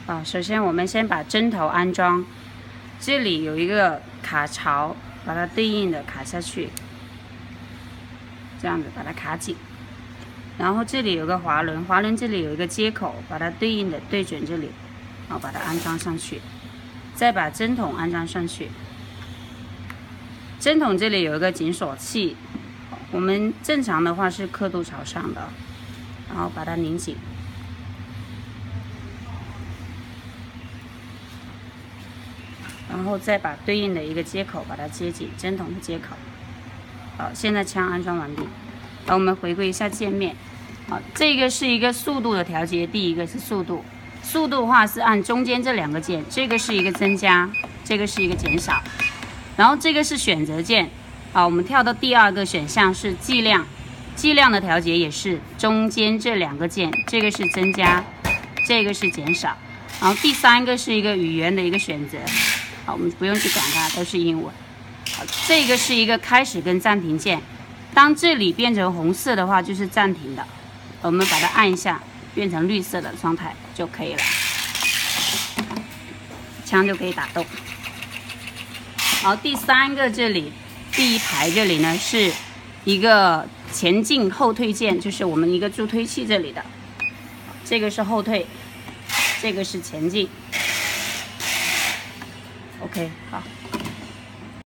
首先我们先把针头安装，这里有一个卡槽，把它对应的卡下去，这样子把它卡紧。然后这里有个滑轮，滑轮这里有一个接口，把它对应的对准这里，然后把它安装上去，再把针筒安装上去。针筒这里有一个紧锁器，我们正常的话是刻度朝上的，然后把它拧紧。然后再把对应的一个接口把它接紧，针筒的接口。好，现在枪安装完毕。好，我们回归一下界面。好，这个是一个速度的调节，第一个是速度。速度的话是按中间这两个键，这个是一个增加，这个是一个减少。然后这个是选择键。好，我们跳到第二个选项是剂量，剂量的调节也是中间这两个键，这个是增加，这个是减少。然后第三个是一个语言的一个选择。好，我们不用去管它，都是英文。好，这个是一个开始跟暂停键。当这里变成红色的话，就是暂停的。我们把它按一下，变成绿色的状态就可以了，枪就可以打动。好，第三个这里，第一排这里呢是一个前进后退键，就是我们一个助推器这里的。这个是后退，这个是前进。OK， 好。